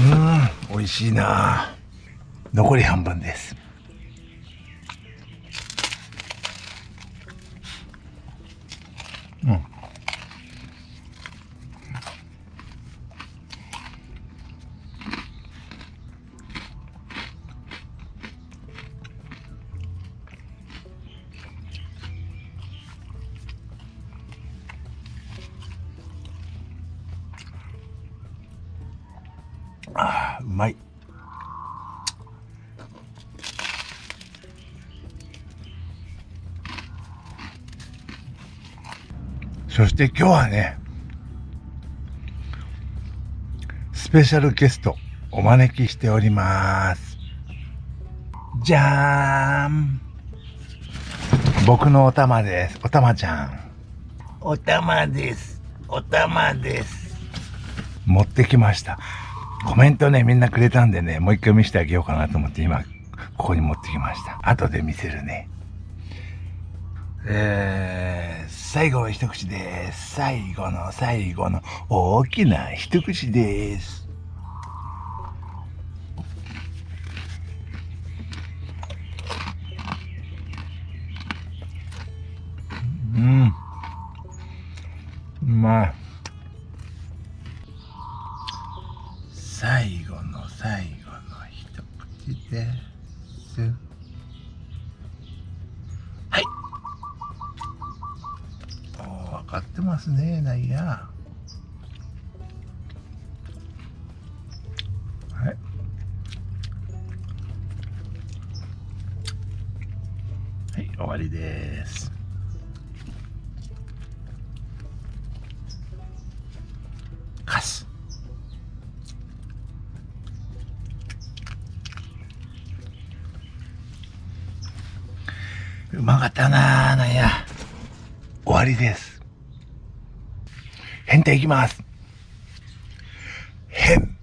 美味しいな。残り半分です。うまい。そして今日はね、スペシャルゲストお招きしております。じゃーん。僕のおたまです。おたまちゃん。おたまです。おたまです。持ってきました。コメントね、みんなくれたんでね、もう一回見せてあげようかなと思って今、ここに持ってきました。後で見せるね。最後の一口です。最後の大きな一口です。うまい。最後の一口です。はい。分かってますね、なんや。はい。はい、終わりです。カス。うまかったなー、なんや。終わりです。変態いきます。変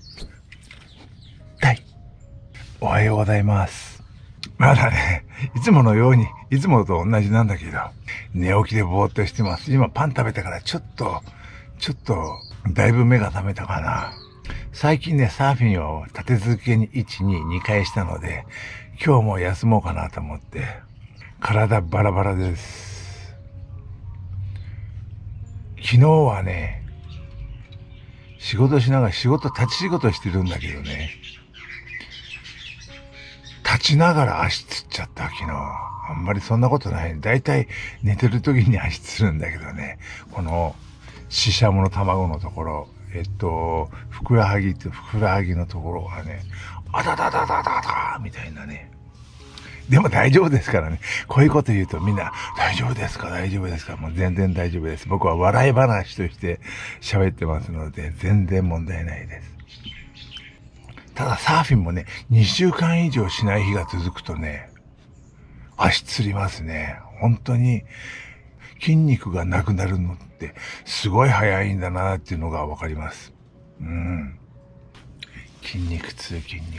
態。おはようございます。まだね、いつものように、いつもと同じなんだけど、寝起きでぼーっとしてます。今パン食べたからちょっと、だいぶ目が覚めたかな。最近ね、サーフィンを立て続けに1、2、2回したので、今日も休もうかなと思って、体バラバラです。昨日はね、仕事しながら立ち仕事してるんだけどね、立ちながら足つっちゃった、昨日。あんまりそんなことない。だいたい寝てる時に足つるんだけどね、この、シシャモの卵のところ、ふくらはぎのところがね、あだだだだだだみたいなね。でも大丈夫ですからね。こういうこと言うとみんな、大丈夫ですかもう全然大丈夫です。僕は笑い話として喋ってますので、全然問題ないです。ただサーフィンもね、2週間以上しない日が続くとね、足つりますね。本当に筋肉がなくなるのってすごい早いんだなっていうのがわかります。筋肉痛。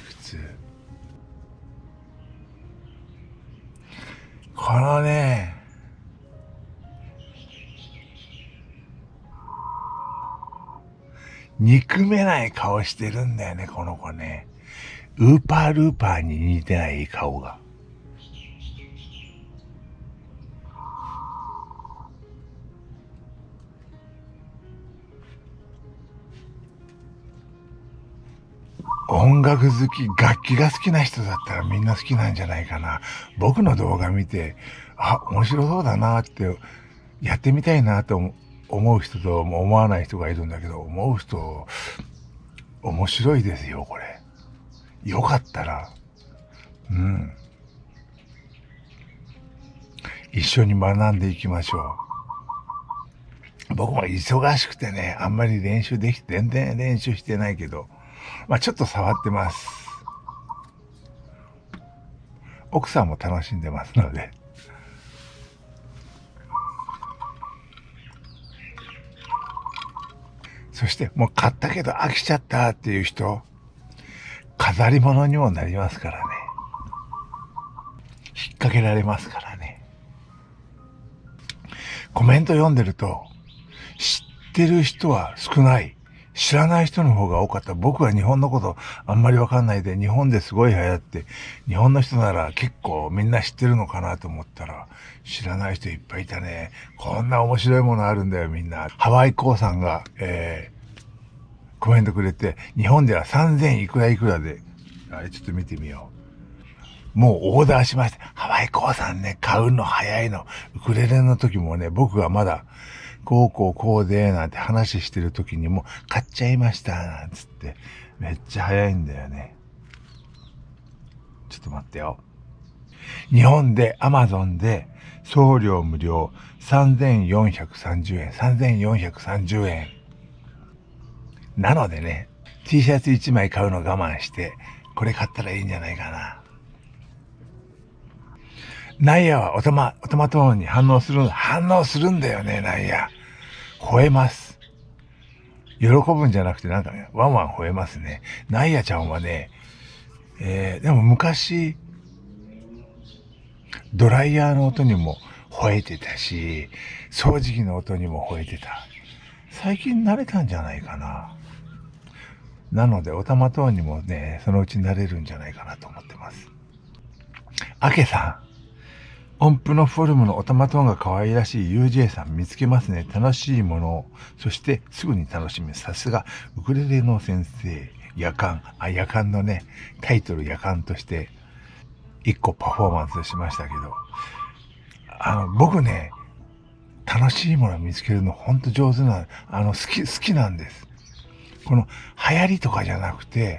このね、憎めない顔してるんだよね、この子ね。ウーパールーパーに似てない顔が。音楽好き、楽器が好きな人だったらみんな好きなんじゃないかな。僕の動画見て、面白そうだなって、やってみたいなと思う人と思わない人がいるんだけど、思う人、面白いですよ、これ。よかったら、一緒に学んでいきましょう。僕も忙しくてね、あんまり全然練習してないけど、ちょっと触ってます。奥さんも楽しんでますので。そしてもう買ったけど飽きちゃったっていう人、飾り物にもなりますからね。引っ掛けられますからね。コメント読んでると、知ってる人は少ない。 知らない人の方が多かった。僕は日本のことあんまりわかんないで、日本ですごい流行って、日本の人なら結構みんな知ってるのかなと思ったら、知らない人いっぱいいたね。こんな面白いものあるんだよ、みんな。ハワイコーさんが、コメントくれて、日本では3000いくらいくらで、あれちょっと見てみよう。もうオーダーしました。ハワイコーさんね、買うの早いの。ウクレレの時もね、僕がまだ、こうで、なんて話してる時にも買っちゃいました、なんつって。めっちゃ早いんだよね。ちょっと待ってよ。日本で Amazon で送料無料3430円。3430円。なのでね、T シャツ1枚買うの我慢して、これ買ったらいいんじゃないかな。ナイアはオトマトーンに反応するんだよね、ナイア。吠えます。喜ぶんじゃなくてなんかね、ワンワン吠えますね。ナイアちゃんはね、でも昔、ドライヤーの音にも吠えてたし、掃除機の音にも吠えてた。最近慣れたんじゃないかな。なので、オタマトーンにもね、そのうち慣れるんじゃないかなと思ってます。アケさん。音符のフォルムのオタマトーンが可愛らしい UJ さん見つけますね。楽しいものを、そしてすぐに楽しむ。さすが、ウクレレの先生。夜間のね、タイトル夜間として、一個パフォーマンスしましたけど、僕ね、楽しいものを見つけるのほんと上手な、好きなんです。この流行りとかじゃなくて、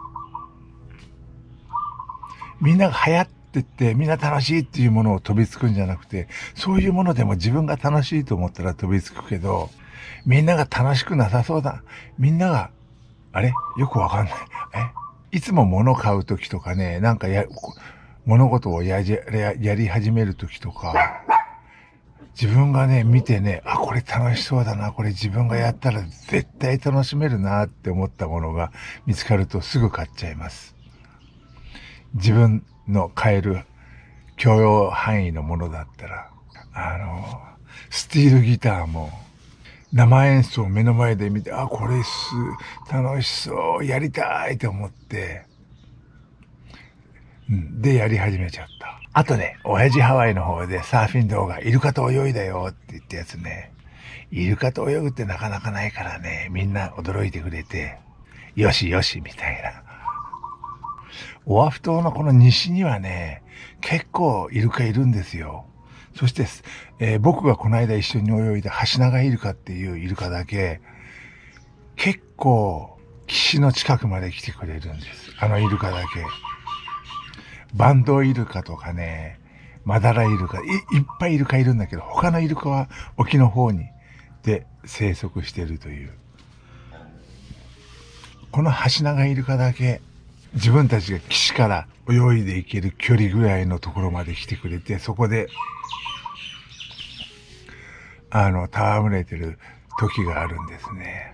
みんなが流行ってってみんな楽しいっていうものを飛びつくんじゃなくて、そういうものでも自分が楽しいと思ったら飛びつくけど、みんなが楽しくなさそうだ。みんなが、あれよくわかんない。いつも物買うときとかね、なんか物事をやり始めるときとか、自分がね、見てね、これ楽しそうだな、これ自分がやったら絶対楽しめるなって思ったものが見つかるとすぐ買っちゃいます。自分の買える許容範囲のものだったら、スティールギターも生演奏を目の前で見て、これ楽しそう、やりたいと思って、でやり始めちゃった。あとね、親父ハワイの方でサーフィン動画、イルカと泳いだよって言ったやつね。イルカと泳ぐってなかなかないからね、みんな驚いてくれて、よしよしみたいな。オアフ島のこの西にはね、結構イルカいるんですよ。そして、僕がこの間一緒に泳いだハシナガイルカっていうイルカだけ、結構岸の近くまで来てくれるんです。イルカだけ。バンドイルカとかね、マダライルカ、いっぱいイルカいるんだけど、他のイルカは沖の方にで生息しているという。このハシナガイルカだけ、自分たちが岸から泳いでいける距離ぐらいのところまで来てくれて、そこで、戯れてる時があるんですね。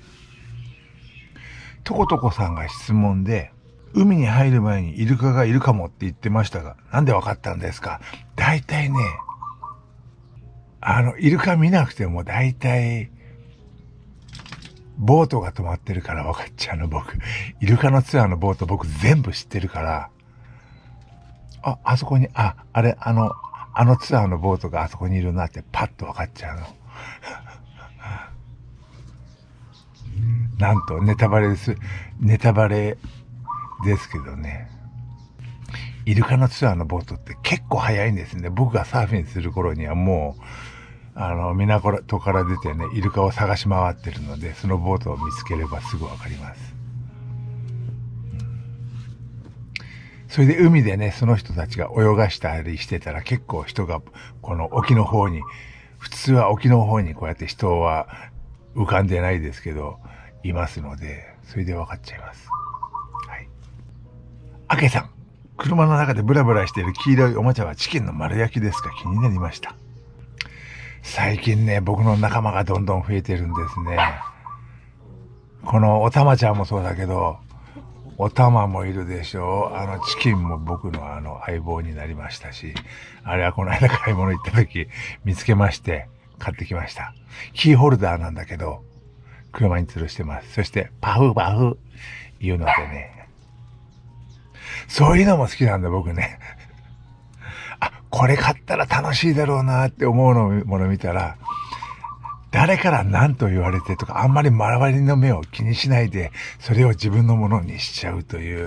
とことこさんが質問で、海に入る前にイルカがいるかもって言ってましたが、なんでわかったんですか？大体ね、イルカ見なくても大体、ボートが止まってるから分かっちゃうの、僕。イルカのツアーのボート僕全部知ってるから、あそこに、あのツアーのボートがあそこにいるなってパッと分かっちゃうの。なんと、ネタバレですけどね。イルカのツアーのボートって結構早いんですね。僕がサーフィンする頃にはもう、港から出てね、イルカを探し回ってるので、そのボートを見つければすぐわかります。それで海でね、その人たちが泳がしたりしてたら結構人が、この沖の方に、普通は沖の方にこうやって人は浮かんでないですけど、いますので、それでわかっちゃいます。はい。アケさん、車の中でブラブラしている黄色いおもちゃはチキンの丸焼きですか？気になりました。最近ね、僕の仲間がどんどん増えてるんですね。このおたまちゃんもそうだけど、おたまもいるでしょ。チキンも僕の相棒になりましたし、あれはこの間買い物行った時見つけまして買ってきました。キーホルダーなんだけど、 車に吊るしてます。そして、パフパフ言うのでね。そういうのも好きなんだ、僕ね。あ、これ買ったら楽しいだろうなって思うもの見たら、誰から何と言われてとか、あんまり周りの目を気にしないで、それを自分のものにしちゃうという。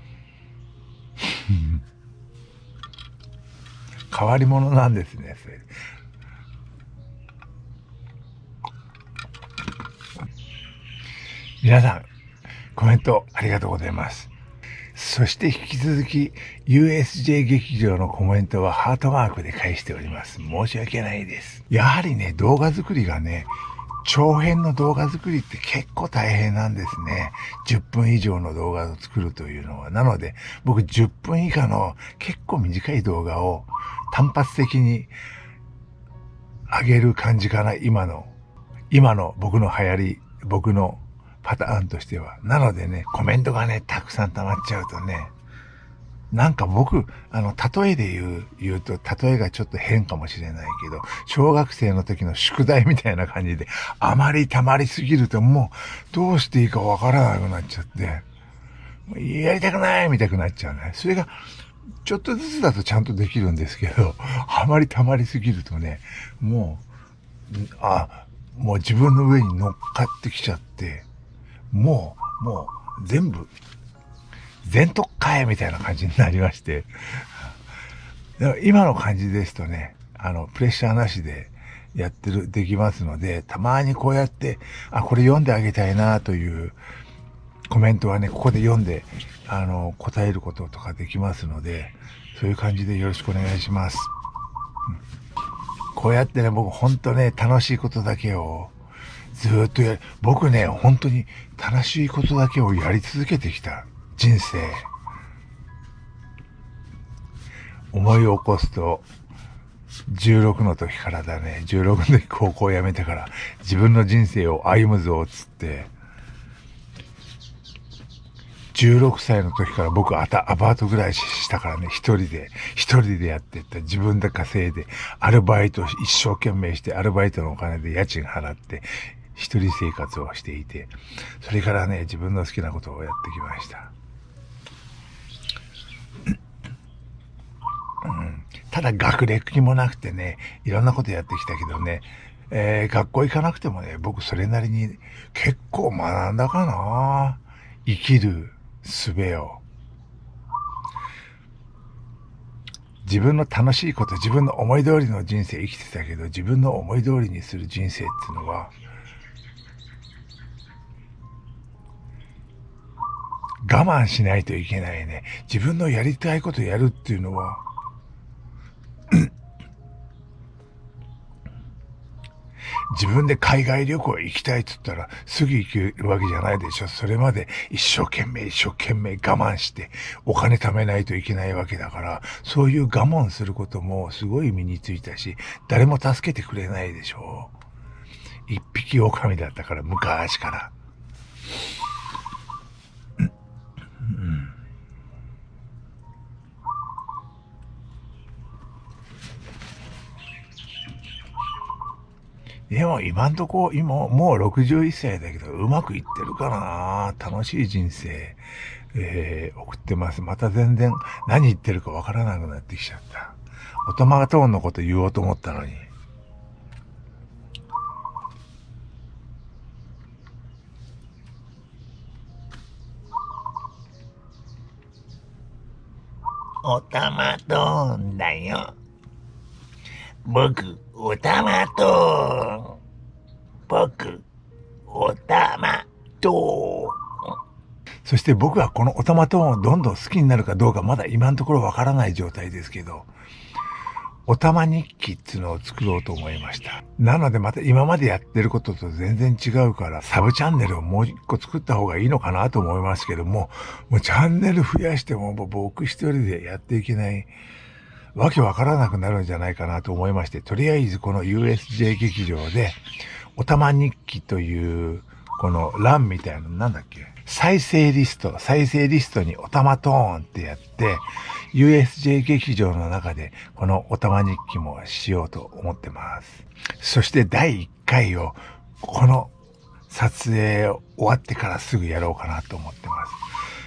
変わり者なんですね、それ。皆さん、コメントありがとうございます。そして引き続き USJ 劇場のコメントはハートマークで返しております。申し訳ないです。やはりね、動画作りがね、長編の動画作りって結構大変なんですね。10分以上の動画を作るというのは。なので、僕10分以下の結構短い動画を単発的に上げる感じかな。今の僕の流行り、僕のパターンとしては。なのでね、コメントがね、たくさん溜まっちゃうとね、なんか僕、例えで言うと、例えがちょっと変かもしれないけど、小学生の時の宿題みたいな感じで、あまり溜まりすぎるともう、どうしていいかわからなくなっちゃって、やりたくないみたくなっちゃうね。それが、ちょっとずつだとちゃんとできるんですけど、あまり溜まりすぎるとね、もう自分の上に乗っかってきちゃって、もう、全部、全特会みたいな感じになりまして。今の感じですとね、プレッシャーなしでできますので、たまにこうやって、これ読んであげたいなというコメントはね、ここで読んで、答えることとかできますので、そういう感じでよろしくお願いします。こうやってね、僕ほんとね、楽しいことだけを、ずーっと僕ね、本当に楽しいことだけをやり続けてきた人生。思い起こすと、16の時からだね。16の時高校を辞めてから、自分の人生を歩むぞ、つって、16歳の時から僕アパート暮らししたからね、一人でやってった。自分で稼いで、アルバイト一生懸命して、アルバイトのお金で家賃払って、一人生活をしていて、それからね、自分の好きなことをやってきました。ただ学歴もなくてね、いろんなことやってきたけどね、学校行かなくてもね、僕それなりに結構学んだかな。生きる術を。自分の楽しいこと、自分の思い通りの人生生きてたけど、自分の思い通りにする人生っていうのは、我慢しないといけないね。自分のやりたいことやるっていうのは、自分で海外旅行行きたいって言ったらすぐ行けるわけじゃないでしょ。それまで一生懸命我慢してお金貯めないといけないわけだから、そういう我慢することもすごい身についたし、誰も助けてくれないでしょ。一匹狼だったから、昔から。でも今んとこ、もう61歳だけど、うまくいってるかな。楽しい人生、送ってます。また全然何言ってるかわからなくなってきちゃった。オトマトーンのこと言おうと思ったのに。オタマトーンだよ。僕、オタマトーン。僕、オタマトーン。そして僕はこのオタマトーンをどんどん好きになるかどうかまだ今のところわからない状態ですけど、オタマ日記っていうのを作ろうと思いました。なのでまた今までやってることと全然違うから、サブチャンネルをもう一個作った方がいいのかなと思いますけども、もうチャンネル増やしても僕一人でやっていけない。わけわからなくなるんじゃないかなと思いまして、とりあえずこの USJ 劇場で、おたま日記という、この欄みたいなのなんだっけ、再生リストにおたまトーンってやって、USJ 劇場の中でこのおたま日記もしようと思ってます。そして第1回を、この撮影終わってからすぐやろうかなと思ってます。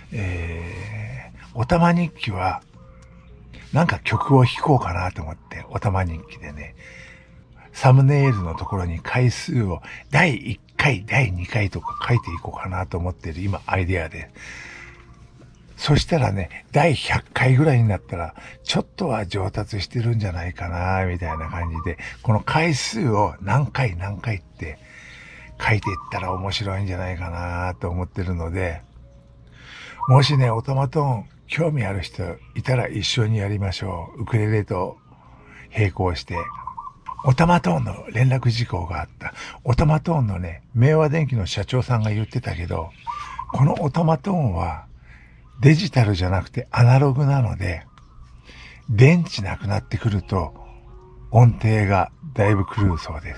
おたま日記は、なんか曲を弾こうかなと思って、おたま日記でね、サムネイルのところに回数を第1回、第2回とか書いていこうかなと思っている今アイデアで。そしたらね、第100回ぐらいになったら、ちょっとは上達してるんじゃないかな、みたいな感じで、この回数を何回って書いていったら面白いんじゃないかなと思ってるので、もしね、オトマトーン興味ある人いたら一緒にやりましょう。ウクレレと並行して。オタマトーンの連絡事項があった。オタマトーンのね、明和電機の社長さんが言ってたけど、このオタマトーンはデジタルじゃなくてアナログなので、電池なくなってくると音程がだいぶ狂うそうです。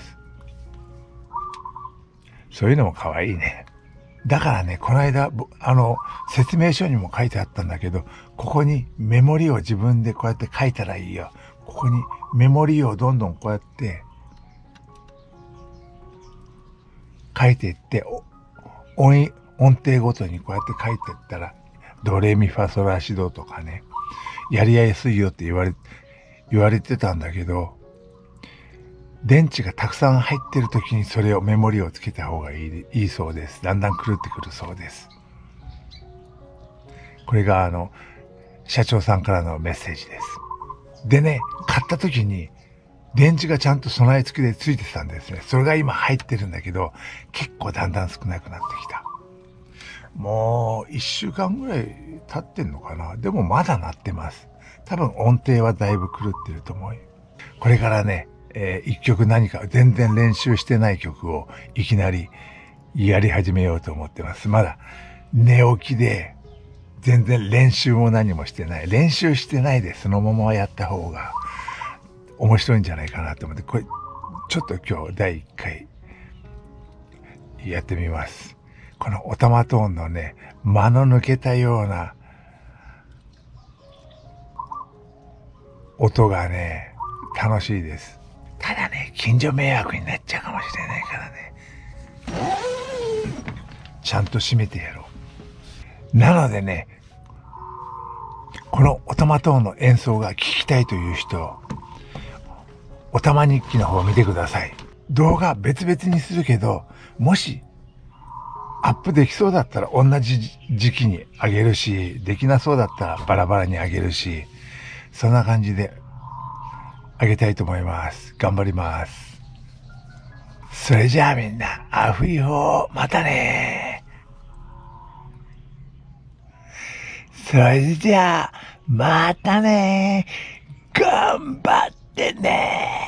そういうのも可愛いね。だからね、この間、説明書にも書いてあったんだけど、ここにメモリを自分でこうやって書いたらいいよ。ここにメモリをどんどんこうやって書いていって、音程ごとにこうやって書いていったら、ドレミファソラシドとかね、やりやすいよって言われてたんだけど、電池がたくさん入ってる時にそれをメモリをつけた方がいいそうです。だんだん狂ってくるそうです。これが社長さんからのメッセージです。でね、買った時に電池がちゃんと備え付けでついてたんですね。それが今入ってるんだけど、結構だんだん少なくなってきた。もう1週間ぐらい経ってんのかな。でもまだ鳴ってます。多分音程はだいぶ狂ってると思う。これからね、一曲何か全然練習してない曲をいきなりやり始めようと思ってます。まだ寝起きで全然練習も何もしてない。練習してないでそのままやった方が面白いんじゃないかなと思って、これちょっと今日第1回やってみます。このオタマトーンのね、間の抜けたような音がね、楽しいです。ただね、近所迷惑になっちゃうかもしれないからね。ちゃんと閉めてやろう。なのでね、このオタマトーンの演奏が聞きたいという人、オタマ日記の方を見てください。動画別々にするけど、もしアップできそうだったら同じ時期にあげるし、できなそうだったらバラバラにあげるし、そんな感じであげたいと思います。頑張ります。それじゃあみんな、アフイホー、またね。それじゃあ、またね。頑張ってね。